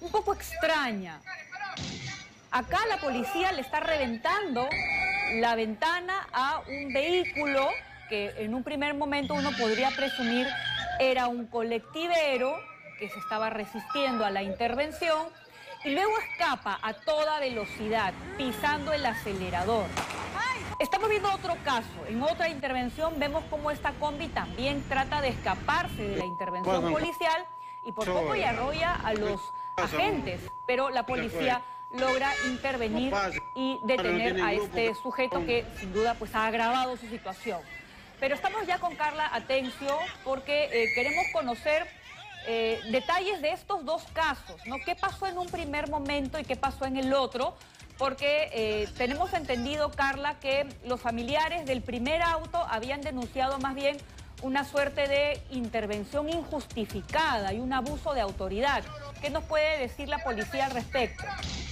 un poco extraña. Acá la policía le está reventando la ventana a un vehículo que en un primer momento uno podría presumir era un colectivero que se estaba resistiendo a la intervención y luego escapa a toda velocidad, pisando el acelerador. Estamos viendo otro caso. En otra intervención vemos cómo esta combi también trata de escaparse de la intervención policial y por poco y arrolla a los agentes, pero la policía logra intervenir y detener a este sujeto que sin duda pues ha agravado su situación. Pero estamos ya con Carla Atencio porque queremos conocer detalles de estos dos casos, ¿no? ¿Qué pasó en un primer momento y qué pasó en el otro? Porque tenemos entendido, Carla, que los familiares del primer auto habían denunciado más bien una suerte de intervención injustificada y un abuso de autoridad. ¿Qué nos puede decir la policía al respecto?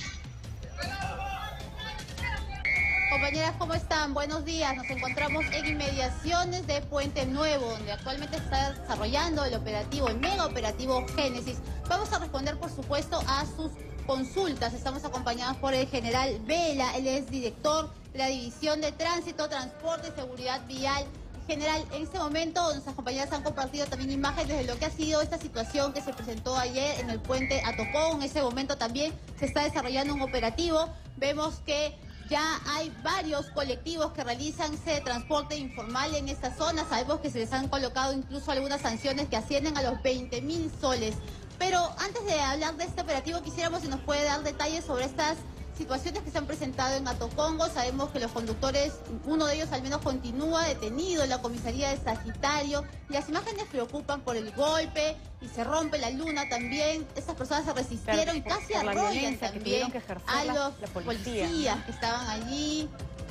Compañeras, ¿cómo están? Buenos días. Nos encontramos en inmediaciones de Puente Nuevo, donde actualmente se está desarrollando el mega operativo Génesis. Vamos a responder, por supuesto, a sus consultas. Estamos acompañados por el general Vela. Él es director de la División de Tránsito, Transporte y Seguridad Vial. General, en este momento nuestras compañeras han compartido también imágenes de lo que ha sido esta situación que se presentó ayer en el puente Atocón. En ese momento también se está desarrollando un operativo. Vemos que ya hay varios colectivos que realizan ese transporte informal en esta zona. Sabemos que se les han colocado incluso algunas sanciones que ascienden a los 20.000 soles. Pero antes de hablar de este operativo, quisiéramos si nos puede dar detalles sobre estas situaciones que se han presentado en Atocongo. Sabemos que los conductores, uno de ellos al menos continúa detenido en la comisaría de Sagitario. Las imágenes preocupan por el golpe y se rompe la luna también. Estas personas se resistieron y casi arrollan también a los policías que estaban allí.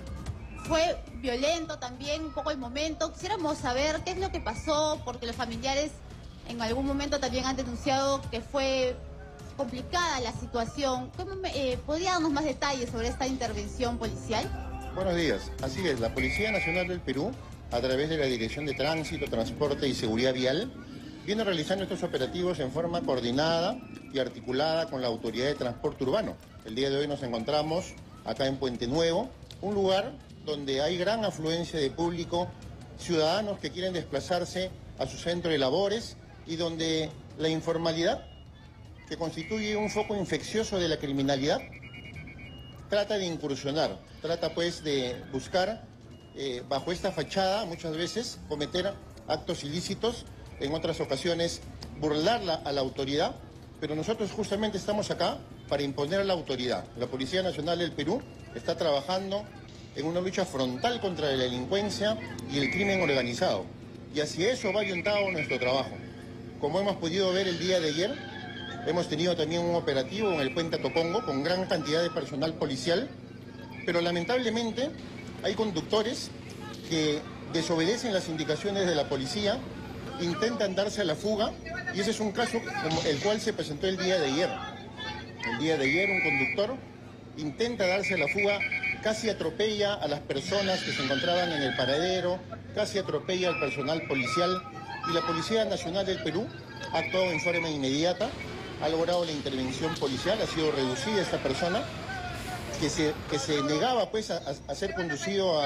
Fue violento también un poco el momento. Quisiéramos saber qué es lo que pasó, porque los familiares en algún momento también han denunciado que fue complicada la situación. ¿Podría darnos más detalles sobre esta intervención policial? Buenos días. Así es, la Policía Nacional del Perú, a través de la Dirección de Tránsito, Transporte y Seguridad Vial, viene realizando estos operativos en forma coordinada y articulada con la Autoridad de Transporte Urbano. El día de hoy nos encontramos acá en Puente Nuevo, un lugar donde hay gran afluencia de público, ciudadanos que quieren desplazarse a su centro de labores y donde la informalidad, que constituye un foco infeccioso de la criminalidad, trata de incursionar, trata pues de buscar bajo esta fachada muchas veces cometer actos ilícitos, en otras ocasiones burlarla a la autoridad, pero nosotros justamente estamos acá para imponer a la autoridad. La Policía Nacional del Perú está trabajando en una lucha frontal contra la delincuencia y el crimen organizado, y hacia eso va orientado nuestro trabajo. Como hemos podido ver el día de ayer, hemos tenido también un operativo en el puente Atocongo con gran cantidad de personal policial, pero lamentablemente hay conductores que desobedecen las indicaciones de la policía, intentan darse a la fuga, y ese es un caso como el cual se presentó el día de ayer. El día de ayer un conductor intenta darse a la fuga, casi atropella a las personas que se encontraban en el paradero, casi atropella al personal policial, y la Policía Nacional del Perú ha actuado en forma inmediata, ha logrado la intervención policial, ha sido reducida esta persona que se negaba pues a ser conducido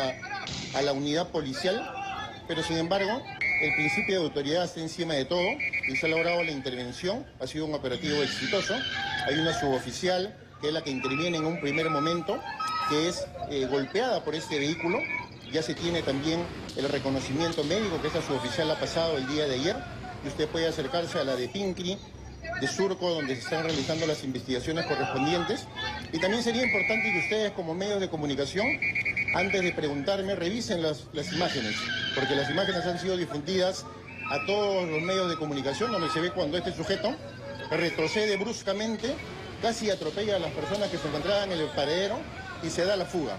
a la unidad policial, pero sin embargo el principio de autoridad está encima de todo y se ha logrado la intervención. Ha sido un operativo exitoso. Hay una suboficial que es la que interviene en un primer momento, que es golpeada por este vehículo. Ya se tiene también el reconocimiento médico que esta suboficial ha pasado el día de ayer, y usted puede acercarse a la de Pincri, de Surco, donde se están realizando las investigaciones correspondientes. Y también sería importante que ustedes, como medios de comunicación, antes de preguntarme, revisen las imágenes, porque las imágenes han sido difundidas a todos los medios de comunicación, donde se ve cuando este sujeto retrocede bruscamente, casi atropella a las personas que se encontraban en el paradero y se da la fuga.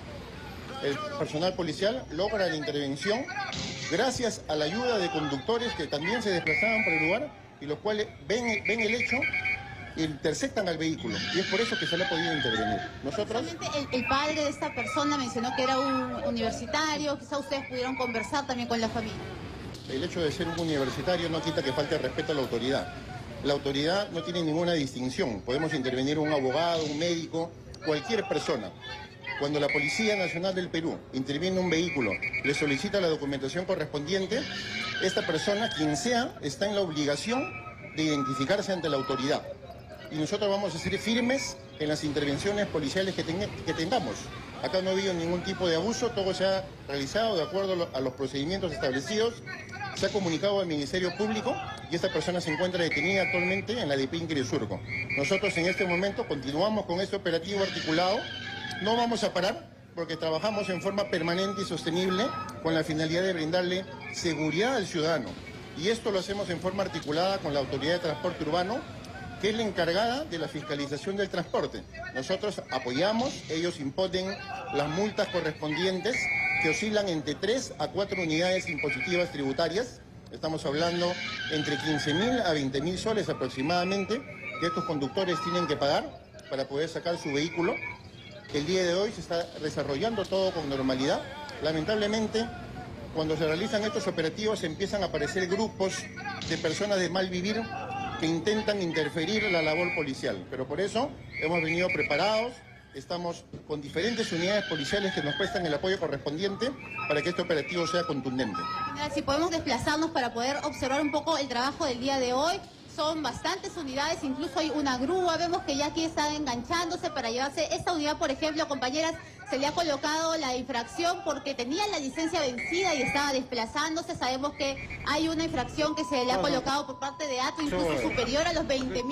El personal policial logra la intervención gracias a la ayuda de conductores que también se desplazaban por el lugar y los cuales ven el hecho e interceptan al vehículo, y es por eso que se le ha podido intervenir. Nosotros... El padre de esta persona mencionó que era un universitario, quizá ustedes pudieron conversar también con la familia. El hecho de ser un universitario no quita que falte respeto a la autoridad. La autoridad no tiene ninguna distinción. Podemos intervenir un abogado, un médico, cualquier persona. Cuando la Policía Nacional del Perú interviene en un vehículo, le solicita la documentación correspondiente, esta persona, quien sea, está en la obligación de identificarse ante la autoridad. Y nosotros vamos a ser firmes en las intervenciones policiales que tengamos. Acá no ha habido ningún tipo de abuso, todo se ha realizado de acuerdo a los procedimientos establecidos. Se ha comunicado al Ministerio Público y esta persona se encuentra detenida actualmente en la DP Inquirisurco. Nosotros en este momento continuamos con este operativo articulado. No vamos a parar porque trabajamos en forma permanente y sostenible con la finalidad de brindarle seguridad al ciudadano. Y esto lo hacemos en forma articulada con la Autoridad de Transporte Urbano, que es la encargada de la fiscalización del transporte. Nosotros apoyamos, ellos imponen las multas correspondientes que oscilan entre 3 a 4 unidades impositivas tributarias. Estamos hablando entre 15.000 a 20.000 soles aproximadamente que estos conductores tienen que pagar para poder sacar su vehículo. El día de hoy se está desarrollando todo con normalidad. Lamentablemente, cuando se realizan estos operativos empiezan a aparecer grupos de personas de mal vivir que intentan interferir en la labor policial. Pero por eso hemos venido preparados, estamos con diferentes unidades policiales que nos prestan el apoyo correspondiente para que este operativo sea contundente. Si podemos desplazarnos para poder observar un poco el trabajo del día de hoy. Son bastantes unidades, incluso hay una grúa, vemos que ya aquí están enganchándose para llevarse esta unidad, por ejemplo, compañeras, se le ha colocado la infracción porque tenía la licencia vencida y estaba desplazándose. Sabemos que hay una infracción que se le ha colocado por parte de ATU, incluso superior a los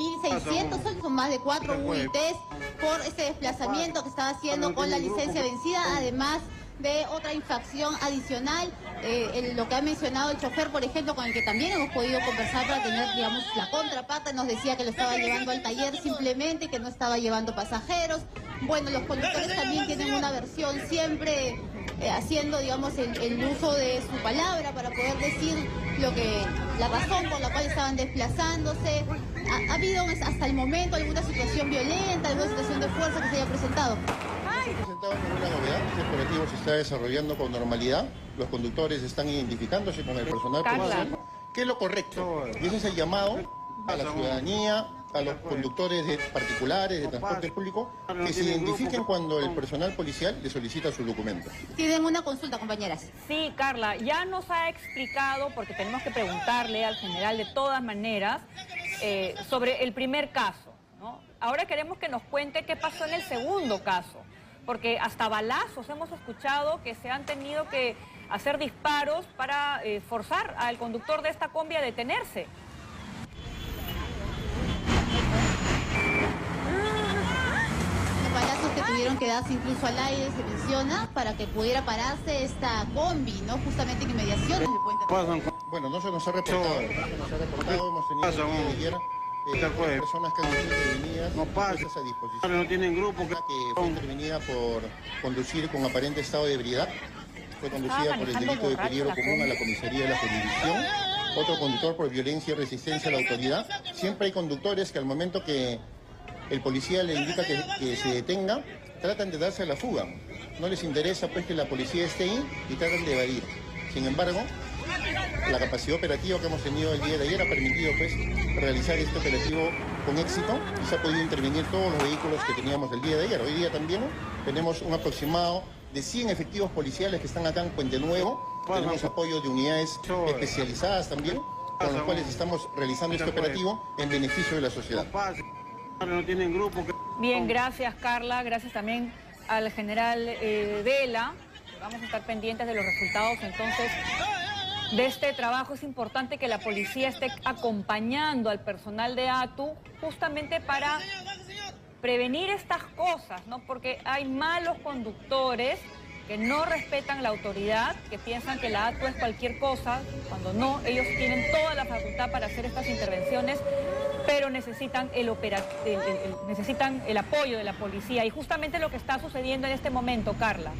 20.600, son más de 4 UITs por este desplazamiento que estaba haciendo con la licencia vencida, además de otra infracción adicional, lo que ha mencionado el chofer, por ejemplo, con el que también hemos podido conversar para tener, digamos, la contraparte, nos decía que lo estaba llevando al taller simplemente, que no estaba llevando pasajeros. Bueno, los conductores también tienen una versión siempre haciendo, digamos, el uso de su palabra para poder decir la razón por la cual estaban desplazándose. ¿Ha habido hasta el momento alguna situación violenta, alguna situación de fuerza que se haya presentado? No se ha presentado ninguna novedad, este operativo se está desarrollando con normalidad, los conductores están identificándose con el personal policial, que es lo correcto. Y ese es el llamado a la ciudadanía, a los conductores particulares de transporte público, que se identifiquen cuando el personal policial le solicita sus documentos. Tienen una consulta, compañeras. Sí, Carla, ya nos ha explicado, porque tenemos que preguntarle al general de todas maneras, sobre el primer caso, ¿no? Ahora queremos que nos cuente qué pasó en el segundo caso, porque hasta balazos hemos escuchado que se han tenido que hacer disparos para forzar al conductor de esta combi a detenerse. Los balazos que tuvieron que darse incluso al aire, se menciona, para que pudiera pararse esta combi, ¿no? Justamente en inmediaciones del puente. Bueno, no se nos ha reportado, hemos tenido ayer personas que han sido intervenidas, puestas a disposición. No tienen grupo que fue intervenida por conducir con aparente estado de ebriedad, fue conducida por el delito de peligro común a la comisaría de la jurisdicción. Otro conductor por violencia y resistencia a la autoridad. Siempre hay conductores que al momento que el policía le indica que se detenga, tratan de darse a la fuga. No les interesa pues que la policía esté ahí y tratan de evadir. Sin embargo, la capacidad operativa que hemos tenido el día de ayer ha permitido pues realizar este operativo con éxito y se ha podido intervenir todos los vehículos que teníamos el día de ayer. Hoy día también tenemos un aproximado de 100 efectivos policiales que están acá en Puente Nuevo. Tenemos apoyo de unidades especializadas también, con los cuales estamos realizando este operativo en beneficio de la sociedad. No tienen grupo. Bien, gracias Carla, gracias también al general Vela. Vamos a estar pendientes de los resultados entonces de este trabajo. Es importante que la policía esté acompañando al personal de ATU justamente para prevenir estas cosas, ¿no? Porque hay malos conductores que no respetan la autoridad, que piensan que la ATU es cualquier cosa, cuando no, ellos tienen toda la facultad para hacer estas intervenciones, pero necesitan necesitan el apoyo de la policía. Y justamente lo que está sucediendo en este momento, Carla.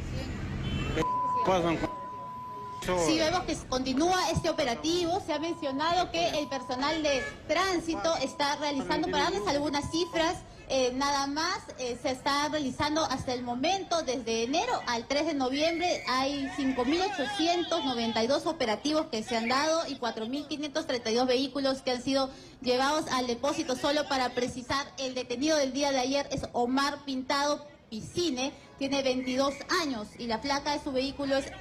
Sí, vemos que continúa este operativo. Se ha mencionado que el personal de tránsito está realizando, para darles algunas cifras, nada más se está realizando hasta el momento, desde enero al 3 de noviembre, hay 5.892 operativos que se han dado y 4.532 vehículos que han sido llevados al depósito. Solo para precisar, el detenido del día de ayer es Omar Pintado Piscine, tiene 22 años y la placa de su vehículo es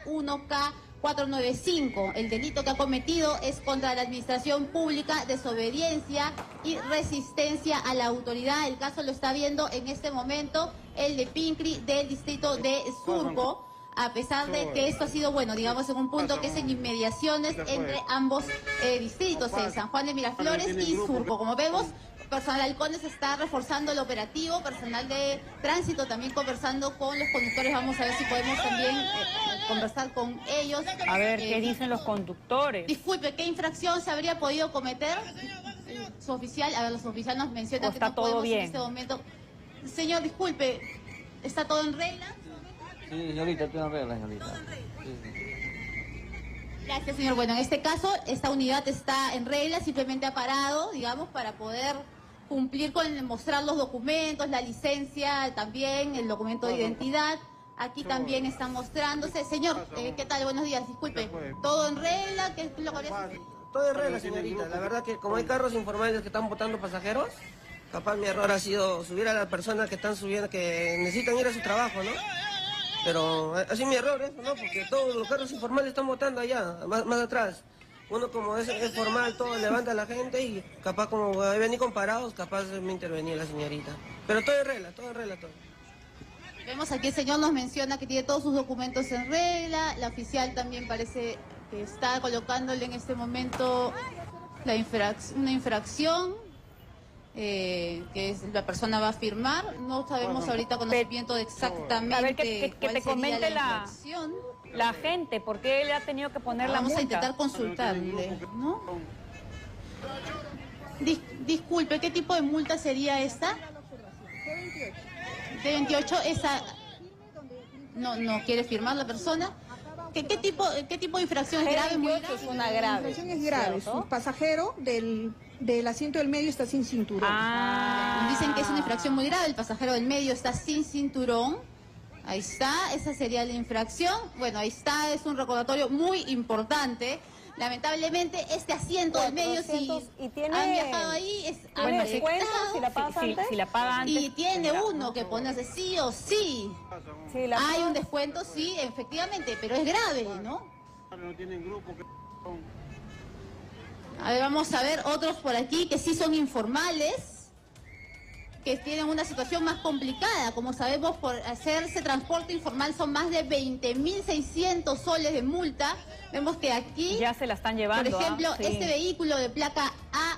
A1K495. El delito que ha cometido es contra la administración pública, desobediencia y resistencia a la autoridad. El caso lo está viendo en este momento el de Pincri del distrito de Surco, a pesar de que esto ha sido, bueno, digamos en un punto que es en inmediaciones entre ambos distritos, en San Juan de Miraflores y Surco. Como vemos, personal de Halcones está reforzando el operativo, personal de tránsito también conversando con los conductores. Vamos a ver si podemos también conversar con ellos. A ver, ¿qué dicen los conductores? Disculpe, ¿qué infracción se habría podido cometer? Su oficial, a ver, los oficiales nos mencionan que no podemos en este momento. Señor, disculpe, ¿está todo en regla? Sí, señorita, todo en regla, señorita. Sí. Gracias, señor. Bueno, en este caso, esta unidad está en regla, simplemente ha parado, digamos, para poder cumplir con mostrar los documentos, la licencia, también el documento de identidad. Aquí también está mostrándose. Señor, ¿qué tal? Buenos días, disculpe. ¿Todo en regla? ¿Qué es lo que había sucedido? Todo en regla, señorita. La verdad que como hay carros informales que están botando pasajeros, capaz mi error ha sido subir a las personas que están subiendo, que necesitan ir a su trabajo, ¿no? Pero así mi error eso, ¿no? Porque todos los carros informales están botando allá, más atrás. Uno como es formal, todo levanta a la gente y capaz como venir comparados, capaz me intervenía la señorita. Pero todo en regla, todo. Vemos aquí el señor nos menciona que tiene todos sus documentos en regla. La oficial también parece que está colocándole en este momento una infracción. Que la persona va a firmar. No sabemos ahorita conocimiento de exactamente. A ver, que te comente la gente, ¿por qué le ha tenido que poner la multa? Vamos a intentar consultarle, ¿no? Disculpe, ¿qué tipo de multa sería esta? De 28, esa... No quiere firmar la persona. ¿Qué tipo de infracción es grave? Muy grave. Es una grave. La infracción es grave. Su pasajero del asiento del medio está sin cinturón. Dicen que es una infracción muy grave. El pasajero del medio está sin cinturón. Ahí está, esa sería la infracción. Bueno, ahí está, es un recordatorio muy importante. Lamentablemente, este asiento del medio, si han viajado ahí, es descuento si la pagas antes. Si la paga antes. Y tiene uno que ponerse sí o sí. Hay un descuento, sí, efectivamente, pero es grave, ¿no? No tienen grupo que... A ver, vamos a ver otros por aquí que sí son informales, que tienen una situación más complicada. Como sabemos, por hacerse transporte informal son más de 20.600 soles de multa. Vemos que aquí... Ya se la están llevando. Por ejemplo, este vehículo de placa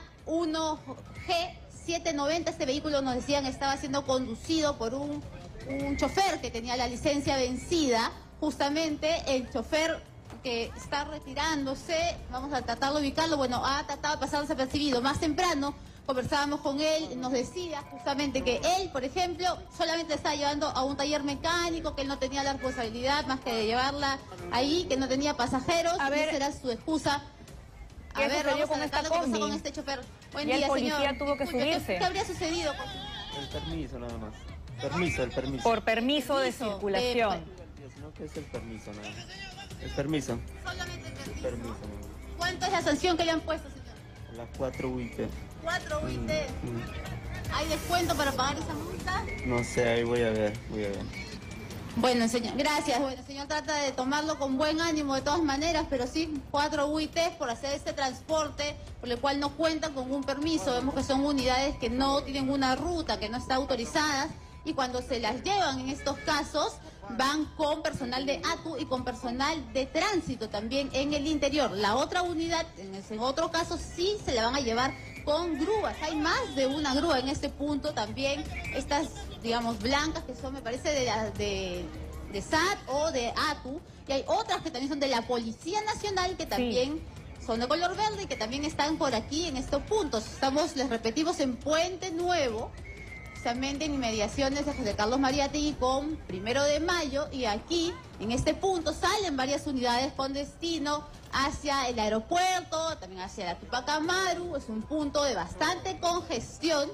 A1G790, este vehículo nos decían estaba siendo conducido por un chofer que tenía la licencia vencida. Justamente el chofer que está retirándose, vamos a tratar de ubicarlo, bueno, ha tratado de pasar desapercibido. Más temprano conversábamos con él, nos decía justamente que él, por ejemplo, solamente estaba llevando a un taller mecánico, que él no tenía la responsabilidad más que de llevarla ahí, que no tenía pasajeros. A ver, esa era su excusa. A ver, vamos a tratar de conversar con este chofer. Buen día, el policía señor. tuvo que subirse. ¿Qué habría sucedido? El permiso nada más. El permiso. Por permiso de circulación. No, que es el permiso nada más. El permiso. Solamente el permiso. Permiso. ¿Cuánto es la sanción que le han puesto, señor? Las 4 UIT. 4 UIT. ¿Hay descuento para pagar esa multa? No sé, ahí voy a ver. Bueno, señor, gracias. Bueno, señor, trata de tomarlo con buen ánimo de todas maneras, pero sí, 4 UIT por hacer este transporte, por el cual no cuentan con un permiso. Vemos que son unidades que no tienen una ruta, que no está autorizadas, y cuando se las llevan en estos casos, van con personal de ATU y con personal de tránsito también en el interior. La otra unidad, en ese otro caso, sí se la van a llevar con grúas. Hay más de una grúa en este punto también. Estas, digamos, blancas que son, me parece, de SAT o de ATU. Y hay otras que también son de la Policía Nacional, que también son de color verde y que también están por aquí en estos puntos. Estamos, les repetimos, en Puente Nuevo, justamente en inmediaciones de José Carlos Mariátegui con 1 de Mayo, y aquí en este punto salen varias unidades con destino hacia el aeropuerto, también hacia la Tupac Amaru. Es un punto de bastante congestión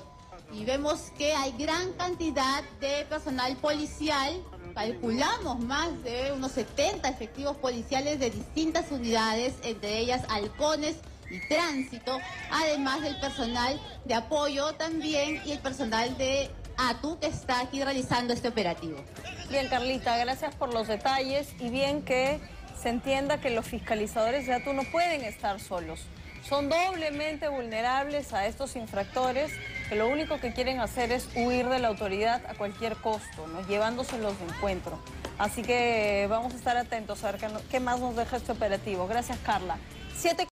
y vemos que hay gran cantidad de personal policial. Calculamos más de unos 70 efectivos policiales de distintas unidades, entre ellas halcones y tránsito, además del personal de apoyo también y el personal de ATU que está aquí realizando este operativo. Bien, Carlita, gracias por los detalles y bien que se entienda que los fiscalizadores de ATU no pueden estar solos. Son doblemente vulnerables a estos infractores que lo único que quieren hacer es huir de la autoridad a cualquier costo, ¿no? Llevándoselos de encuentro. Así que vamos a estar atentos a ver qué más nos deja este operativo. Gracias, Carla. 7